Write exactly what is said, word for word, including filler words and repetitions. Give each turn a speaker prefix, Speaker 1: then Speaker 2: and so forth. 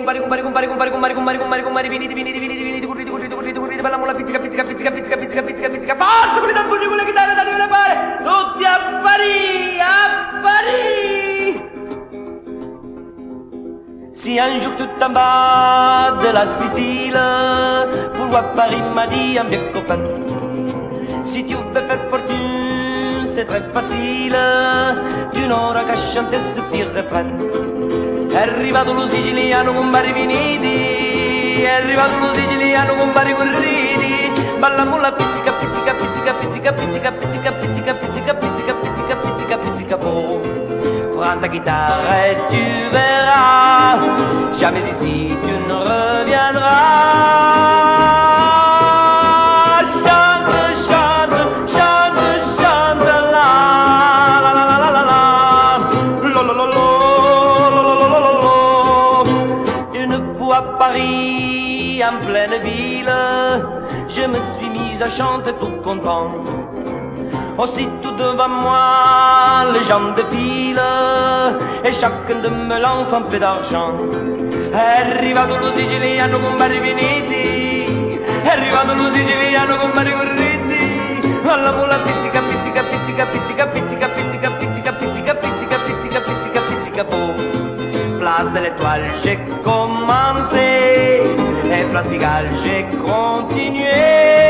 Speaker 1: compari, compari, compari, compari, compari, compari, compari, compari, venite, venite, venite, venite, correte, correte, correte, correte, parliamo la pizzica, pizzica, pizzica, pizzica, pizzica, pizzica, pizzica, forza con le tamburi, con le chitarre, datemi da fare, tutti a Paris, a Paris. Si un jour tout en bas de la Sicile, pour voir Paris m'a dit un vieux copain, si tu veux faire fortune, c'est très facile, tu n'auras qu'à chanter ce petit refrain. È arrivato lo siciliano con vari viniti, è arrivato lo siciliano con vari corriti, ballammo la pizzica, pizzica, pizzica, pizzica, pizzica, pizzica, pizzica, pizzica, pizzica, pizzica, pizzica, pizzica, po'. Prends ta guitare et tu verras, jamais ici tu ne reviendras. Chante, chante, chante, chante, la la la la la la la, la la la la. À Paris, en pleine ville, je me suis mise à chanter tout content. Aussitôt devant moi, les gens défilent et chacun de me lance un peu d'argent. È arrivato lo siciliano con vari viniti, è arrivato lo siciliano con vari corriti, alla mola pizzica, pizzica, pizzica, pizzica, pizzica, pizzica, pizzica, pizzica, pizzica, pizzica, pizzica, pizzica, po'. Place de l'Étoile, j'ai commencé, et place Pigalle, j'ai continué.